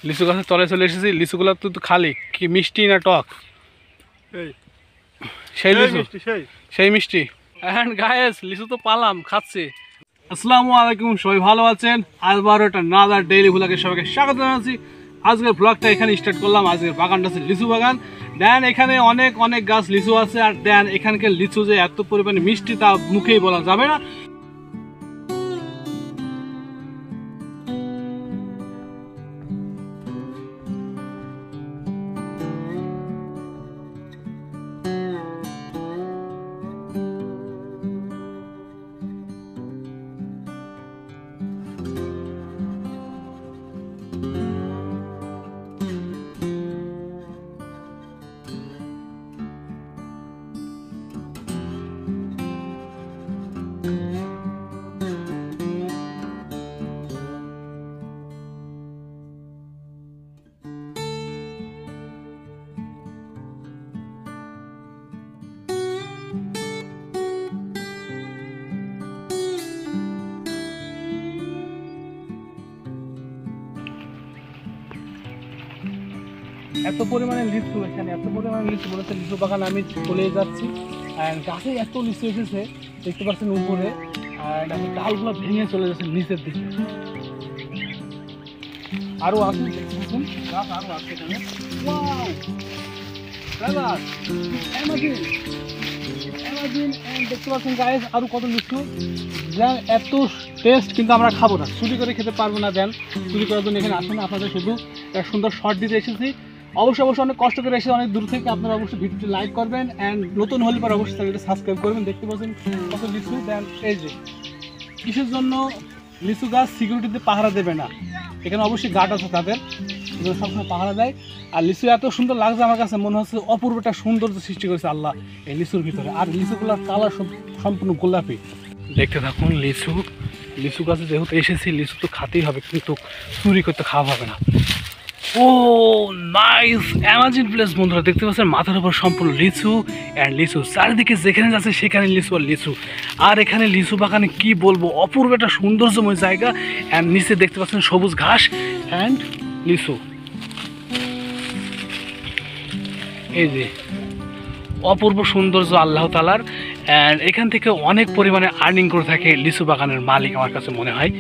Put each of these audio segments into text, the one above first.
লিচু গাছের তলায় চলে এসেছি। লিচুগুলো তো খালি, কি মিষ্টি না টক? সেই লিচু, সেই মিষ্টি। এন্ড গাইস, লিচু তো পালাম, খাচ্ছি। আসসালামু আলাইকুম, সবাই ভালো আছেন? আবার একটা নাদার ডেইলি ভ্লগে সবাইকে স্বাগত জানাচ্ছি। আজকের ব্লগটা এখানে স্টার্ট করলাম। আজকের বাগানটা আছে লিচু বাগান। দেন এখানে অনেক অনেক গাছ লিচু আছে। আর দেন এখানকার লিচু যে এত পরিমাণে মিষ্টি তা মুখেই বলা যাবে না। এত পরিমাণে লিচু, এখানে এত পরিমাণে লিচু বলেছে। লিচু বাগান আমি চলে যাচ্ছি। আর গাছে এত লিচু এসেছে দেখতে পাচ্ছেন উপরে। আর আমি ডালগুলো ভেঙে চলে যাচ্ছে নিচের দিকে। আরো আছে দেখুন, গাছ আরো আছে এখানে। ওয়াও, দেখতে পাচ্ছেন গাইস, আরো কত লিচু। দেন এত টেস্ট, কিন্তু আমরা খাবো না, চুরি করে খেতে পারবো না। দেন চুরি করার জন্য এখানে আসেন, আপনাদের শুধু একটা সুন্দর শর্ট দিতে এসেছি। অবশ্যই অনেক কষ্ট করে এসে অনেক দূর থেকে আপনারা অবশ্যই ভিডিওটি লাইক করবেন। অ্যান্ড নতুন হলে পর অবশ্যই চ্যানেলটি সাবস্ক্রাইব করবেন। দেখতে পাচ্ছেন কত লিচু। দেন এই যে কিসের জন্য লিচু গাছ সিকিউরিটিতে পাহারা দেবে না, এখানে অবশ্যই গার্ড আছে তাদের, সবসময় পাহারা দেয়। আর লিচু এত সুন্দর লাগছে আমার কাছে, মনে হচ্ছে অপূর্ব একটা সৌন্দর্য সৃষ্টি করেছে আল্লাহ এই লিচুর ভিতরে। আর লিচুগুলোর কালার সম্পূর্ণ গোলাপি। দেখতে থাকুন লিচু। লিচু গাছে যেহেতু এসেছি, লিচু তো খাতেই হবে, কিন্তু চুরি করতে খাওয়া হবে না। ও নাইস অ্যামাজিং প্লেস বন্ধুরা, দেখতে পাচ্ছেন মাথার উপর সম্পূর্ণ লিচু অ্যান্ড লিচু, চারিদিকে যেখানে যাচ্ছে সেখানে লিচু আর লিচু। আর এখানে লিচু বাগানে কি বলবো, অপূর্ব একটা সৌন্দর্যময় জায়গা। অ্যান্ড নিচে দেখতে পাচ্ছেন সবুজ ঘাস অ্যান্ড লিচু। এই যে অপূর্ব সৌন্দর্য আল্লাহ তাআলার। অ্যান্ড এখান থেকে অনেক পরিমাণে আর্নিং করে থাকে লিচু বাগানের মালিক আমার কাছে মনে হয়।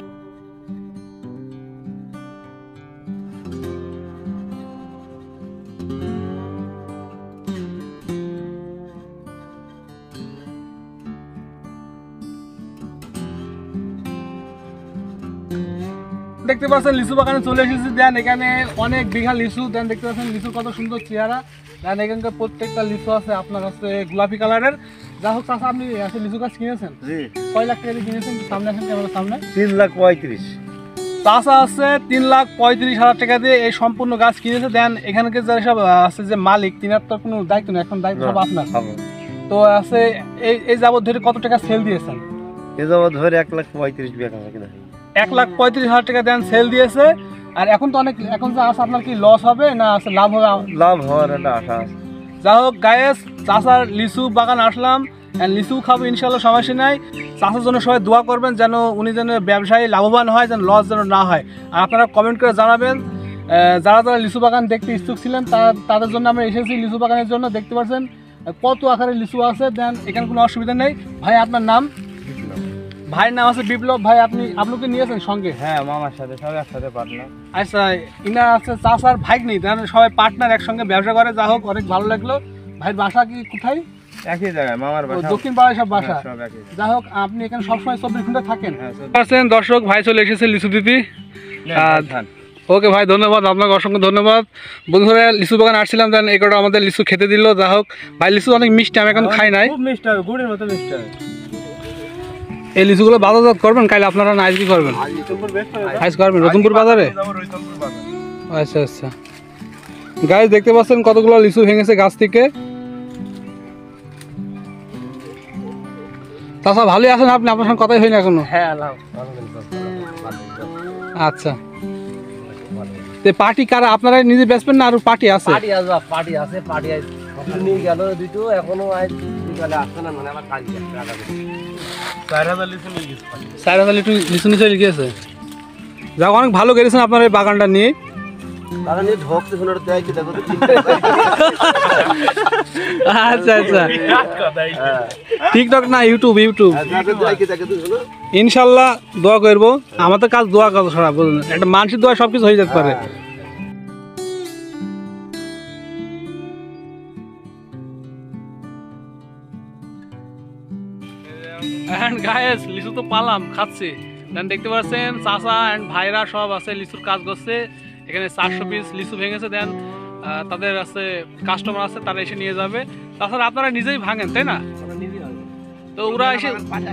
দেখতে পাচ্ছেন লিচু বাগানে চলে এসেছি। দেন এখানে অনেক বিঘা লিচু। দেন দেখতে পাচ্ছেন লিচু কত সুন্দর চেহারা। দেন এখানকার প্রত্যেকটা লিচু আছে আপনার কাছে গোলাপি কালারের। যা হোক চাচা, আপনি লিচু গাছ কিনেছেন? কয় লাখ টাকা দিয়ে কিনেছেন? সামনে আসেন ক্যামেরার সামনে। 3,35,000 চাচা আছে 3,35,000 টাকা দিয়ে এই সম্পূর্ণ গাছ কিনেছে। দেন এখানকার যে সব আছে যে মালিক, তিনার তো কোনো দায়িত্ব নেই, এখন দায়িত্ব সব আপনার। তো আছে এই যাবত ধরে কত টাকা সেল দিয়েছেন? এই যাবত ধরে 1,35,000 1,35,000 টাকা দেন সেল দিয়েছে। আর এখন তো অনেক, এখন যে আছে আপনার কি লস হবে না আছে লাভ হবে? লাভ হওয়ার একটা আশা আছে। যা হোক গায়েস, চাচার লিচু বাগান আসলাম, লিচু খাবো ইনশাল্লাহ, সমস্যা নাই। চাচার জন্য সবাই দোয়া করবেন যেন উনি যেন ব্যবসায়ী লাভবান হয়, যেন লস যেন না হয়। আর আপনারা কমেন্ট করে জানাবেন যারা যারা লিচু বাগান দেখতে ইচ্ছুক ছিলেন তাদের জন্য আমরা এসেছি লিচু বাগানের জন্য। দেখতে পাচ্ছেন কত আকারে লিচু আছে। দেন এখানে কোনো অসুবিধা নেই। ভাই আপনার নাম? ভাইয়ের নাম আছে বিপ্লব। ভাই আপনাকে নিয়েছেন সঙ্গে? হ্যাঁ, মামার সাথে সবাই একসাথে পার্টনার। আচ্ছা, ইনা আছে চাচার ভাই নেই, সবাই পার্টনার একসঙ্গে ব্যবসা করে। যা হোক অনেক ভালো লাগলো। ভাইয়ের বাসা কি কোথায়? একই জায়গায়, মামার বাসা দক্ষিণ পাড়ায় সব বাসা। যা হোক আপনি এখানে সবসময় 24 ঘন্টা থাকেন। দর্শক ভাই চলে এসেছে লিচু দিদি। ওকে ভাই, ধন্যবাদ আপনাকে, অসংখ্য ধন্যবাদ। বন্ধুরা লিচু বাগান আসছিলাম, দেন এগুলো আমাদের লিচু খেতে দিল। যা হোক ভাই, লিচু অনেক মিষ্টি, আমি এখন খাই নাই। খুব মিষ্টি হবে, গুড়ের মতো মিষ্টি হবে। এই লিচুগুলো বাজারজাত করবেন কাইলে আপনারা না আজকে করবেন? আজ করবেন রতনপুর বাজারে? আচ্ছা আচ্ছা। গাছ দেখতে পাচ্ছেন কতগুলো লিচু ভেঙেছে গাছ থেকে। চাচা ভালোই আছেন আপনি? আপনার সঙ্গে কথাই হয়নি এখনো? হ্যাঁ, আচ্ছা, পার্টি কারা আপনারা নিজে বেচবেন না আর পার্টি আছে? পার্টি আছে, পার্টি নিয়ে গেল দুটো, এখনো আসছে না, মানে আমার কাজ 4,000 লিচু নিয়ে গেছে। 4,000 লিচু নিয়ে চলে গিয়েছে। যাক, অনেক ভালো করেছেন আপনার এই বাগানটা নিয়ে। কারণ এই ঢোকতে শোনার দেয় কি দেখো আচ্ছা আচ্ছা টিকটক না ইউটিউব ইনশাল্লাহ দোয়া করবো। আমাদের কাজ দোয়া কাজ ছাড়া বুঝলেন, একটা মানুষের দোয়া সবকিছু হয়ে যেতে পারে। এন্ড গাইস লিচু তো পালাম খাচ্ছি, দেন দেখতে পাচ্ছেন চাচা এন্ড ভাইরা সব আছে লিচুর কাজ করছে। এখানে 400 পিস লিচু ভেঙেছে, দেন তাদের আছে কাস্টমার আছে, তারা এসে নিয়ে যাবে। তাছাড়া আপনারা নিজেই ভাঙেন তাই না? তো ওরা এসে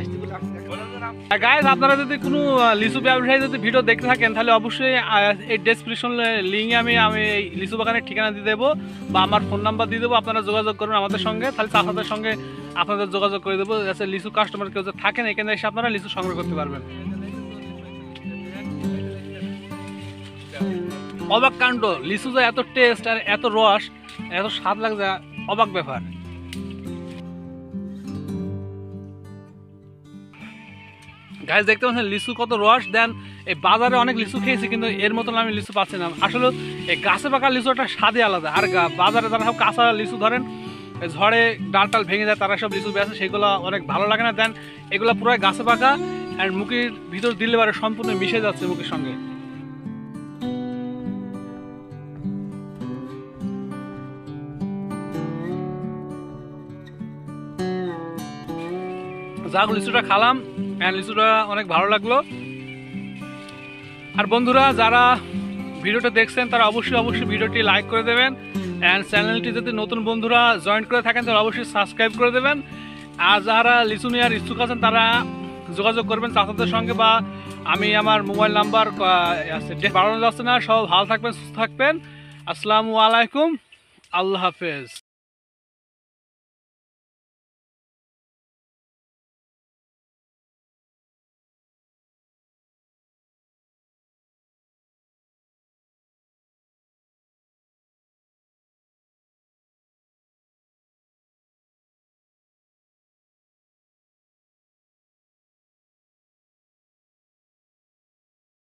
গাইস আপনারা যদি কোনো লিচু ব্যবসায়ী যদি ভিডিও দেখতে থাকেন তাহলে অবশ্যই এই ডেসক্রিপশন লিঙ্কে আমি এই লিচু বাগানের ঠিকানা দিয়ে দেবো বা আমার ফোন নাম্বার দিয়ে দেবো। আপনারা যোগাযোগ করুন আমাদের সঙ্গে, তাহলে চাচাদের সঙ্গে আপনাদের যোগাযোগ করে দেবো। যাতে লিচু কাস্টমার কেউ যদি থাকেন এখানে এসে আপনারা লিচু সংগ্রহ করতে পারবেন। অবাক কাণ্ড, লিচু যে এত টেস্ট আর এত রস এত স্বাদ লাগছে, অবাক ব্যাপার। গাইস দেখতে পাচ্ছেন লিচু কত রস, দেন এই বাজারে অনেক লিচু খেয়েছি কিন্তু এর মতন আমি লিচু পাচ্ছি না। আসলে এই গাছে পাকা লিচু একটা স্বাদই আলাদা। আর বাজারে যারা সব কাঁচা লিচু ধরেন ঝড়ে ডাল টাল ভেঙে যায়, তারা সব লিচু বেছে, সেগুলো অনেক ভালো লাগে না। দেন এগুলো পুরো গাছে পাকা আর মুখের ভিতর দিলে পারে সম্পূর্ণ মিশে যাচ্ছে মুখের সঙ্গে। যাক লিচুটা খালাম, লিচুটা অনেক ভালো লাগলো। আর বন্ধুরা যারা ভিডিওটা দেখছেন তারা অবশ্যই ভিডিওটি লাইক করে দেবেন, অ্যান্ড চ্যানেলটি যদি নতুন বন্ধুরা জয়েন করে থাকেন তাহলে অবশ্যই সাবস্ক্রাইব করে দেবেন। আর যারা লিচু নেওয়ার ইচ্ছুক আছেন তারা যোগাযোগ করবেন চাচাদের সঙ্গে, বা আমি আমার মোবাইল নাম্বার বাড়ানো যাচ্ছে না। সব ভালো থাকবেন, সুস্থ থাকবেন। আসসালামু আলাইকুম, আল্লাহ হাফেজ।